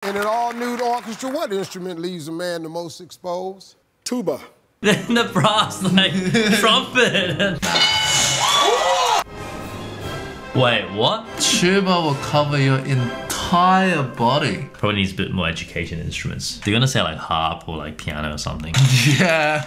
In an all-nude orchestra, what instrument leaves a man the most exposed? Tuba. The brass, like, trumpet. Wait, what? Tuba will cover your entire body. Probably needs a bit more education in instruments. They're gonna say like harp or like piano or something. Yeah.